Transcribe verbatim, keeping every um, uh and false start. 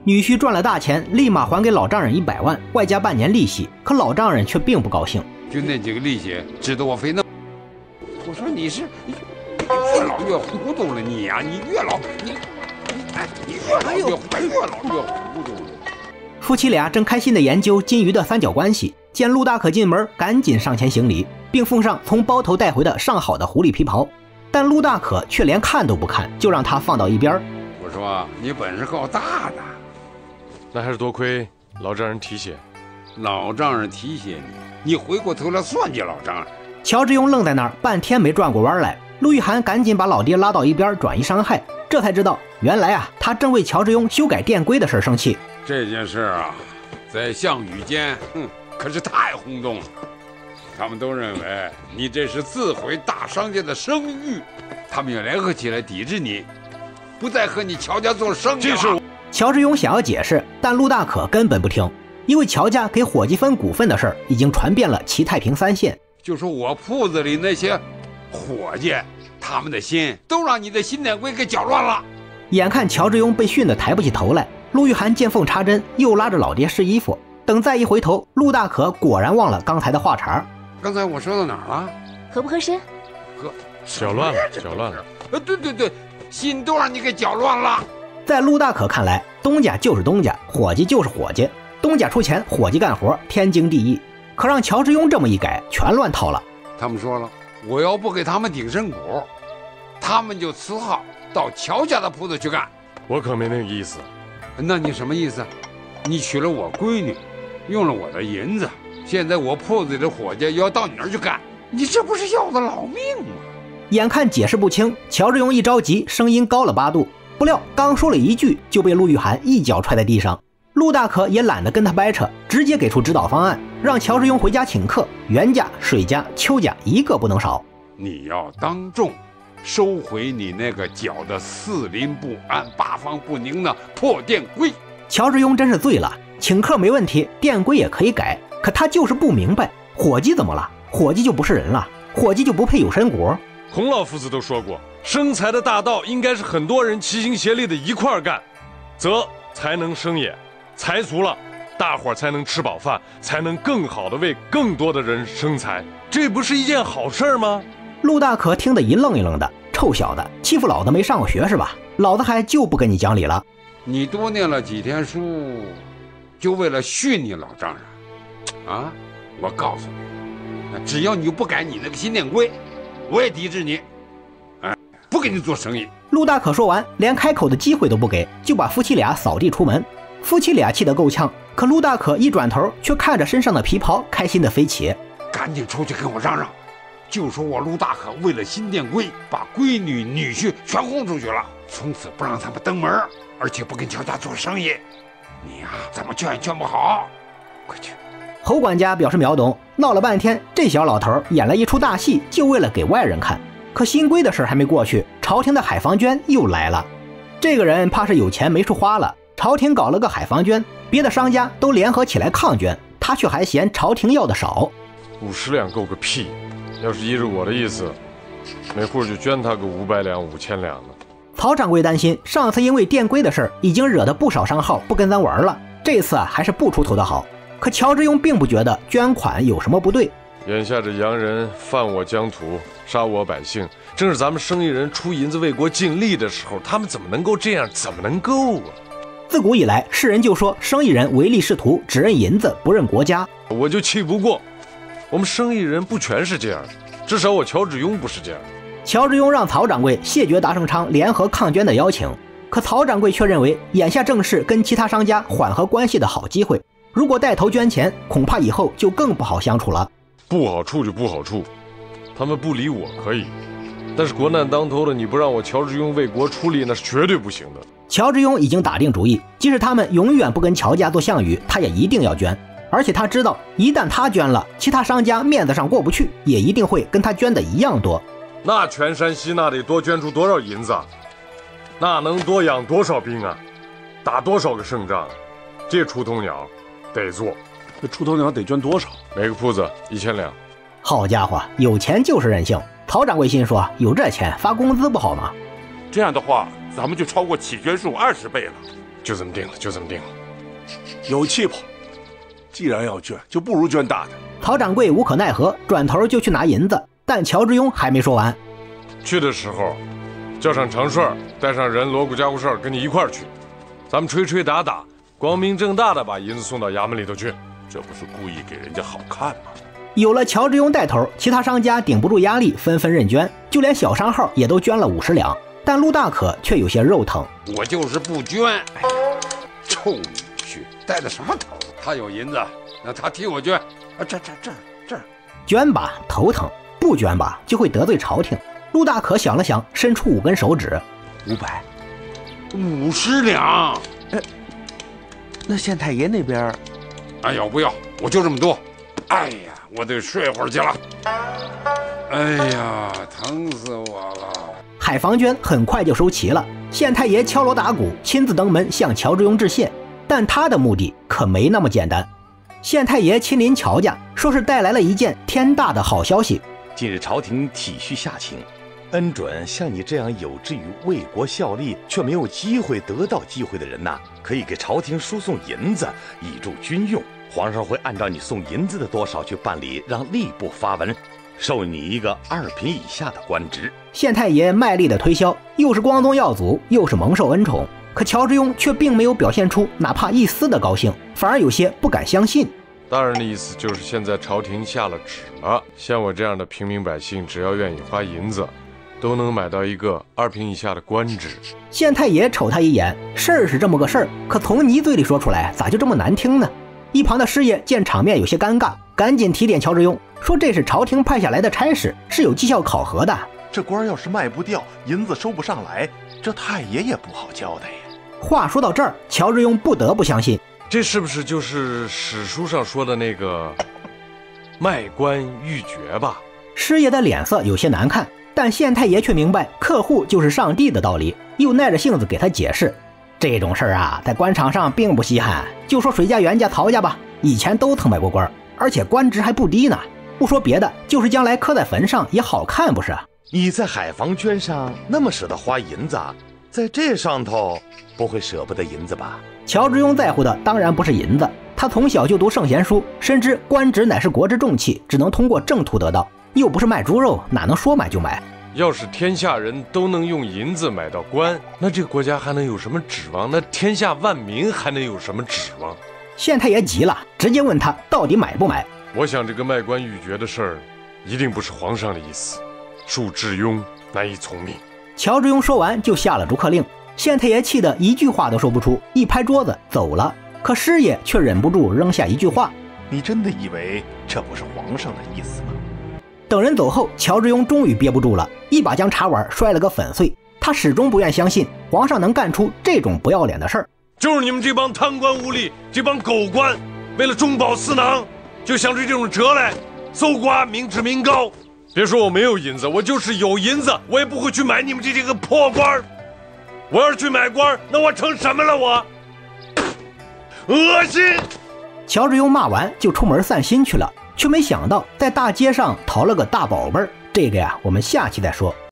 女婿赚了大钱，立马还给老丈人一百万，外加半年利息。可老丈人却并不高兴， 就那几个利息，值得我费那？我说你是越老越糊涂了，你呀、啊，你越老你你哎，你越老越越老越糊涂了。 夫妻俩正开心地研究金鱼的三角关系，见陆大可进门，赶紧上前行礼，并奉上从包头带回的上好的狐狸皮袍。但陆大可却连看都不看，就让他放到一边。 我说你本事够大的。 那还是多亏老丈人提携。 老丈人提携你，你回过头来算计老丈人。 乔致庸愣在那儿，半天没转过弯来。陆玉涵赶紧把老爹拉到一边，转移伤害。这才知道，原来啊，他正为乔致庸修改电规的事生气。 这件事啊，在项羽间，哼，可是太轰动了。他们都认为你这是自毁大商家的声誉，他们要联合起来抵制你，不再和你乔家做生意了。 乔致庸想要解释，但陆大可根本不听，因为乔家给伙计分股份的事儿已经传遍了齐太平三县。 就说我铺子里那些伙计，他们的心都让你的新典规给搅乱了。 眼看乔致庸被训得抬不起头来，陆玉涵见缝插针，又拉着老爹试衣服。等再一回头，陆大可果然忘了刚才的话茬。 刚才我说到哪儿了？ 合不合身？ 合， 搅乱了，搅乱了。 呃，对对对，心都让你给搅乱了。 在陆大可看来，东家就是东家，伙计就是伙计，东家出钱，伙计干活，天经地义。可让乔致庸这么一改，全乱套了。 他们说了，我要不给他们顶身股，他们就辞号到乔家的铺子去干。 我可没那个意思。 那你什么意思？你娶了我闺女，用了我的银子，现在我铺子里的伙计要到你那儿去干，你这不是要了老命吗？ 眼看解释不清，乔致庸一着急，声音高了八度。不料刚说了一句，就被陆玉涵一脚踹在地上。陆大可也懒得跟他掰扯，直接给出指导方案，让乔致庸回家请客，袁家、水家、邱家一个不能少。 你要当众收回你那个搅得四邻不安、八方不宁的破电规。 乔致庸真是醉了，请客没问题，电规也可以改，可他就是不明白，伙计怎么了？伙计就不是人了？伙计就不配有身股？ 孔老夫子都说过，生财的大道应该是很多人齐心协力的一块儿干，则才能生也。财足了，大伙儿才能吃饱饭，才能更好的为更多的人生财，这不是一件好事吗？ 陆大可听得一愣一愣的，臭小子，欺负老子没上过学是吧？老子还就不跟你讲理了。 你多念了几天书，就为了训你老丈人啊？我告诉你，只要你不改你那个新电规，我也抵制你，哎，不跟你做生意。 陆大可说完，连开口的机会都不给，就把夫妻俩扫地出门。夫妻俩气得够呛，可陆大可一转头，却看着身上的皮袍，开心的飞起。 赶紧出去跟我嚷嚷，就说我陆大可为了新电规，把闺女女婿全轰出去了，从此不让他们登门，而且不跟乔家做生意。你呀、啊，怎么劝也劝不好。快去！ 侯管家表示秒懂，闹了半天，这小老头演了一出大戏，就为了给外人看。可新规的事还没过去，朝廷的海防捐又来了。这个人怕是有钱没处花了。朝廷搞了个海防捐，别的商家都联合起来抗捐，他却还嫌朝廷要的少。 五十两够个屁！要是依着我的意思，每户就捐他个五百两、五千两了。 曹掌柜担心上次因为电规的事已经惹得不少商号不跟咱玩了，这次啊还是不出头的好。可乔致庸并不觉得捐款有什么不对。 眼下这洋人犯我疆土，杀我百姓，正是咱们生意人出银子为国尽力的时候，他们怎么能够这样？怎么能够啊？ 自古以来，世人就说生意人唯利是图，只认银子，不认国家。 我就气不过，我们生意人不全是这样，至少我乔致庸不是这样。 乔致庸让曹掌柜谢绝达盛昌联合抗捐的邀请，可曹掌柜却认为眼下正是跟其他商家缓和关系的好机会，如果带头捐钱，恐怕以后就更不好相处了。 不好处就不好处，他们不理我可以，但是国难当头的，你不让我乔致庸为国出力，那是绝对不行的。 乔致庸已经打定主意，即使他们永远不跟乔家做项羽，他也一定要捐。而且他知道，一旦他捐了，其他商家面子上过不去，也一定会跟他捐的一样多。 那全山西那得多捐出多少银子啊？那能多养多少兵啊？打多少个胜仗？这出头鸟得做。 这出头鸟得捐多少？ 每个铺子一千两。 好家伙，有钱就是任性。曹掌柜心说，有这钱发工资不好吗？ 这样的话，咱们就超过起捐数二十倍了。 就这么定了，就这么定了。 有气魄，既然要捐，就不如捐大的。 曹掌柜无可奈何，转头就去拿银子，但乔致庸还没说完。 去的时候，叫上长顺，带上人锣鼓家伙事儿跟你一块儿去，咱们吹吹打打，光明正大的把银子送到衙门里头去。 这不是故意给人家好看吗？ 有了乔致庸带头，其他商家顶不住压力，纷纷认捐，就连小商号也都捐了五十两。但陆大可却有些肉疼， 我就是不捐。哎呀，臭女婿，带的什么头？他有银子，那他替我捐。啊，这这这这， 捐吧头疼，不捐吧就会得罪朝廷。陆大可想了想，伸出五根手指， 五百， 五十两。 哎，那县太爷那边， 哎，要不要？我就这么多。哎呀，我得睡会儿去了。哎呀，疼死我了！ 海防捐很快就收齐了，县太爷敲锣打鼓，亲自登门向乔致庸致谢。但他的目的可没那么简单。县太爷亲临乔家，说是带来了一件天大的好消息。 近日朝廷体恤下情，恩准像你这样有志于为国效力却没有机会得到机会的人呐，可以给朝廷输送银子以助军用。皇上会按照你送银子的多少去办理，让吏部发文，授你一个二品以下的官职。 县太爷卖力的推销，又是光宗耀祖，又是蒙受恩宠，可乔致庸却并没有表现出哪怕一丝的高兴，反而有些不敢相信。 大人的意思就是现在朝廷下了旨了，像我这样的平民百姓，只要愿意花银子，都能买到一个二品以下的官职。 县太爷瞅他一眼，事儿是这么个事儿，可从你嘴里说出来，咋就这么难听呢？一旁的师爷见场面有些尴尬，赶紧提点乔致庸，说这是朝廷派下来的差事，是有绩效考核的。 这官要是卖不掉，银子收不上来，这太爷也不好交代呀。 话说到这儿，乔致庸不得不相信， 这是不是就是史书上说的那个卖官鬻爵吧？ 师爷的脸色有些难看，但县太爷却明白客户就是上帝的道理，又耐着性子给他解释，这种事儿啊，在官场上并不稀罕。就说水家、袁家、曹家吧，以前都曾卖过官，而且官职还不低呢。不说别的，就是将来刻在坟上也好看，不是？ 你在海防捐上那么舍得花银子，在这上头不会舍不得银子吧？ 乔致庸在乎的当然不是银子，他从小就读圣贤书，深知官职乃是国之重器，只能通过正途得到，又不是卖猪肉，哪能说买就买？ 要是天下人都能用银子买到官，那这个国家还能有什么指望？那天下万民还能有什么指望？ 县太爷急了，直接问他到底买不买。 我想这个卖官鬻爵的事儿，一定不是皇上的意思，恕致庸难以从命。 乔致庸说完就下了逐客令，县太爷气得一句话都说不出，一拍桌子走了。可师爷却忍不住扔下一句话： 你真的以为这不是皇上的意思吗？ 等人走后，乔致庸终于憋不住了，一把将茶碗摔了个粉碎。他始终不愿相信皇上能干出这种不要脸的事儿。 就是你们这帮贪官污吏，这帮狗官，为了中饱私囊，就想出这种辙来，搜刮民脂民膏。别说我没有银子，我就是有银子，我也不会去买你们这些个破官。我要是去买官，那我成什么了？我恶心！ 乔致庸骂完就出门散心去了，却没想到在大街上淘了个大宝贝儿。这个呀，我们下期再说。